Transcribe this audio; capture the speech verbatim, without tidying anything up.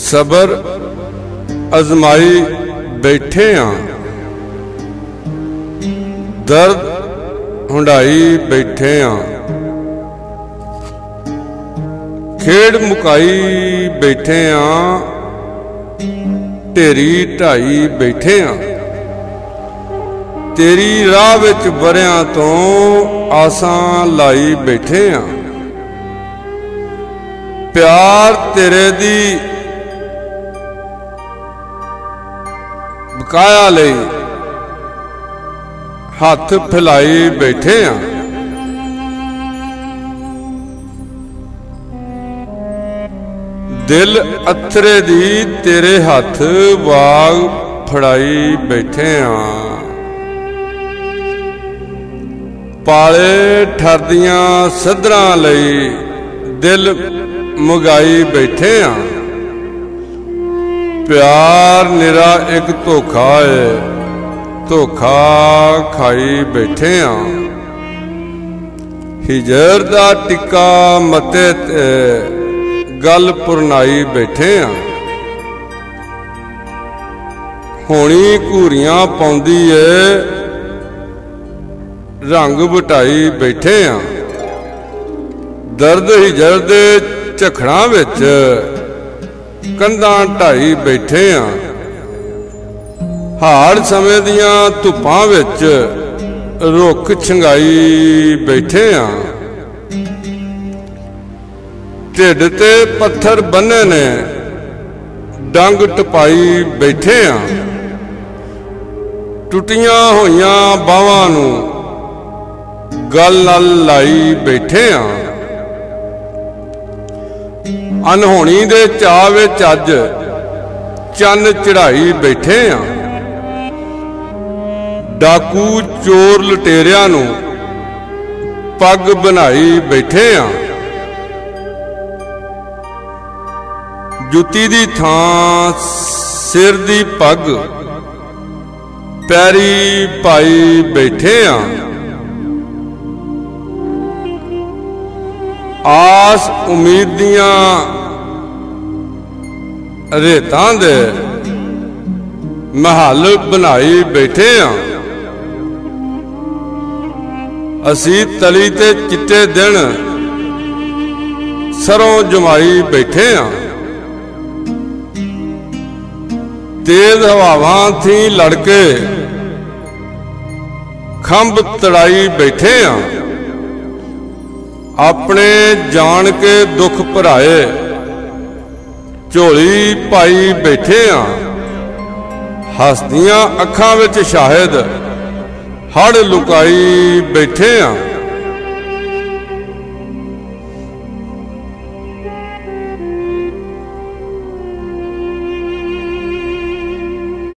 सबर अजमाई बैठे हाँ, दर्द हुंडाई बैठे हाँ, खेड़ मुकाई बैठे हाँ, ढेरी ढाई बैठे हाँ, तेरी राह विच वरियां तो आसां लाई बैठे हाँ, प्यार तेरे दी बकाया लई हाथ फैलाई बैठे हाँ, दिल अथरे दी तेरे हाथ वाग फड़ाई बैठे हाँ, पाले ठरदियां सदरां लई दिल मुगाई बैठे हाँ, प्यार निरा एक धोखा है, धोखा खाई बैठे हाँ, हिजर दा टिक्का मते ते गल पुरनाई बैठे हाँ, होनी घूरियां पाउंदी है रंग बटाई बैठे हाँ, दर्द हिजर दे झखड़ां विच कंधां ढाई बैठे हाँ, हाड़ समय दियां धुप्पां विच रुख छंगाई बैठे हाँ, ढिड ते पत्थर बन्ने ने डंग टपाई बैठे हाँ, टुटियां होइयां बावां नूं गल नाल लाई बैठे हाँ, अनहोनी दे चाव विच अज चन्न चढ़ाई बैठे हाँ, डाकू चोर लुटेरियां नूं पग बनाई बैठे हाँ, जुत्ती दी थां सिर दी पग पैरी पाई बैठे हाँ, आस उम्मीद दियां रेतां दे महल बनाई बैठे हाँ, असी तली ते चिट्टे दिन सरों जमाई बैठे हाँ, तेज हवावां थी लड़के खंभ तड़ाई बैठे हाँ, अपने जान के दुख भराए झोली पाई बैठे हाँ, हसदियां अखां विच शाहिद हड़ लुकाई बैठे हाँ,